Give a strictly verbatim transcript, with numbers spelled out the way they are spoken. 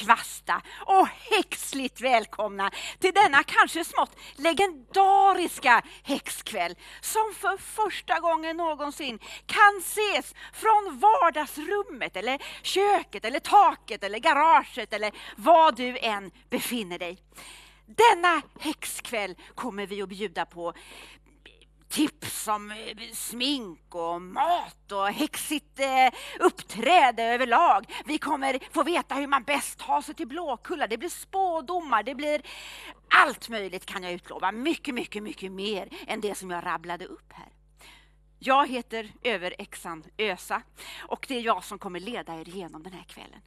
kvasta och häxligt välkomna till denna kanske smått legendariska häxkväll som för första gången någonsin kan ses från vardagsrummet eller köket eller taket eller garaget eller var du än befinner dig. Denna häxkväll kommer vi att bjuda på tips om smink och mat och häxigt eh, uppträde överlag. Vi kommer få veta hur man bäst tar sig till Blåkulla. Det blir spådomar, det blir allt möjligt kan jag utlova. Mycket, mycket, mycket mer än det som jag rabblade upp här. Jag heter överexan Ösa och det är jag som kommer leda er igenom den här kvällen.